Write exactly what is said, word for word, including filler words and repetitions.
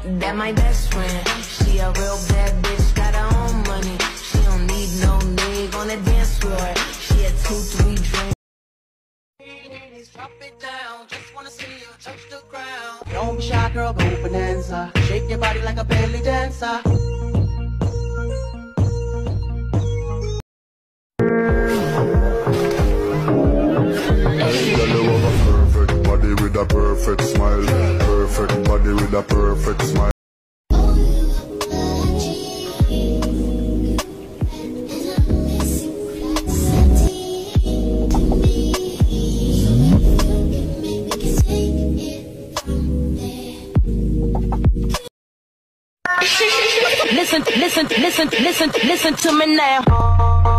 That my best friend. She a real bad bitch, got her own money. She don't need no nigga on the dance floor. She had two, three drinks. Drop it down, just wanna see you touch the ground. Don't be shy, girl, go bonanza. Shake your body like a belly dancer. Perfect body with a perfect smile. Perfect body with a perfect smile. Listen, listen, listen, listen, listen to me now.